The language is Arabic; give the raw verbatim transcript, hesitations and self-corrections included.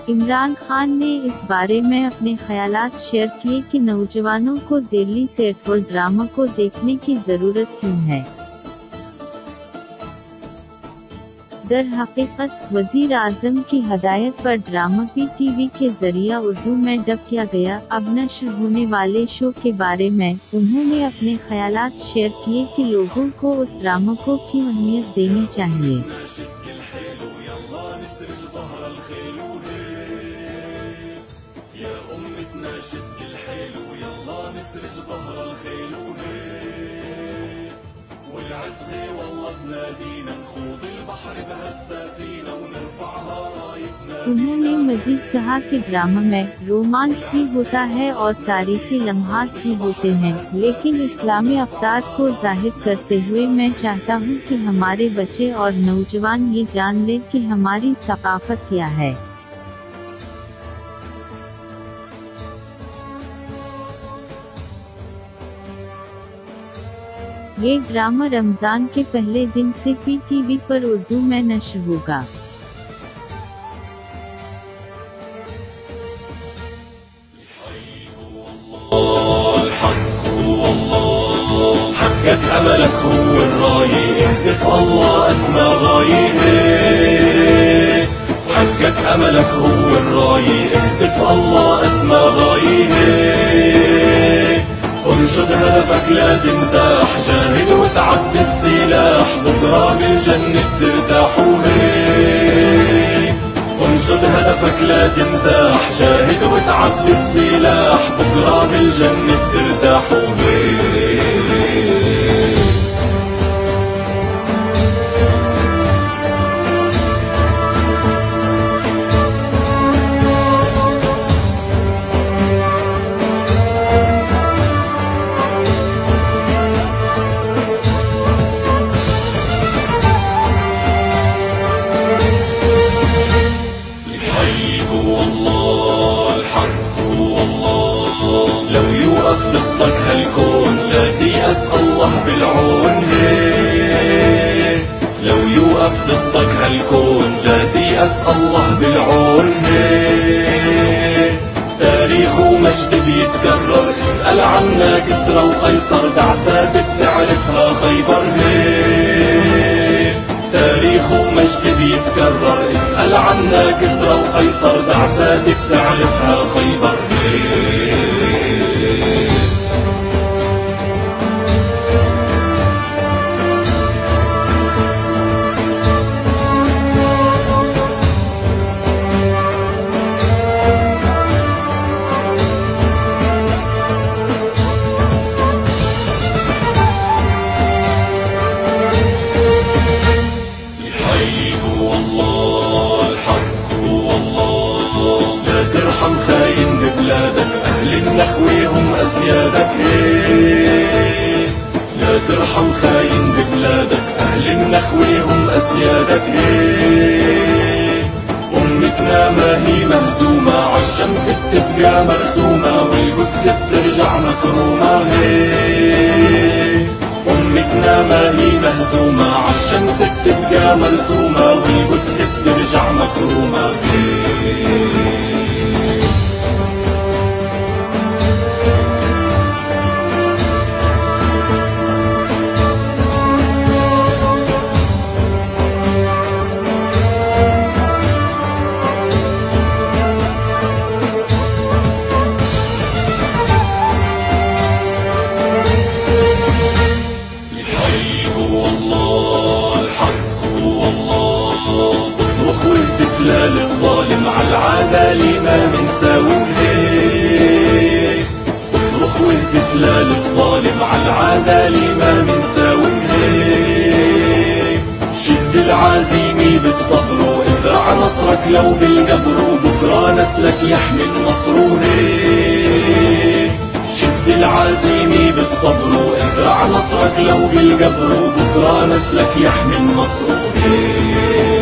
इमरान खान ने इस बारे में अपने ख्यालात शेयर किए कि नौजवानों को दिरिलिस एर्तुगरुल ड्रामा को देखने की जरूरत क्यों है। दर हकीकत वजीर आजम की हदायत पर ड्रामा पी टीवी के जरिए उर्दू में डब किया गया अब नश्र होने वाले शो के बारे में उन्होंने अपने ख्यालात शेयर किए कि लोगों को उस ड्रामा को क्यों अहमियत देनी चाहिए। उन्होंने मजीद कहा कि ड्रामा में रोमांस भी होता है और तारीखी लम्हात भी होते हैं, लेकिन इस्लामी अफ्तार को जाहिर करते हुए मैं चाहता हूँ कि हमारे बच्चे और नौजवान ये जान लें कि हमारी सकाफत क्या है। ये ड्रामा रमजान के पहले दिन से पी टीवी पर उर्दू में नश्र होगा। حقق أملك هو الراية اهدف الله أسمى غاية حقق أملك هو الراية اهدف الله أسمى غاية انشد هدفك لا تنزاح جاهد وتعب بالسلاح بكرة بالجنة ترتاح وهيك انشد هدفك لا تنزاح جاهد وتعب بالسلاح بكرة بالجنة ترتاح وهيك ضدك هالكون لا تيأس الله بالعون هيك لو يوقف ضدك هالكون لا تيأس الله بالعون هيك تاريخ ومجد بيتكرر اسأل عنا كسرى وقيصر دعسات بتعرفها خيبر هيك تاريخ ومجد بيتكرر اسأل عنا كسرى وقيصر دعسات بتعرفها خيبر هيك ترحم خاين ببلادك أهل النخوة هم أسيادك هيك لا ترحم خاين ببلادك أهل النخوة هم أسيادك هيك أمتنا ما هي مهزومة عالشمس بتبقى مرسومة والقدس بترجع مكرومة هيك أمتنا ما هي مهزومة عالشمس بتبقى مرسومة والقدس بترجع مكرومة هيك للظالم عالعدالة ما منساوم هيك اصرخ واهتف للظالم عالعدالة ما منساوم هيك شد العزيمة بالصبر وازرع نصرك لو بالقبر وبكرة نسلك يحمي النصر هيك شد العزيمة بالصبر وازرع نصرك لو بالقبر وبكرة نسلك يحمي النصر هيك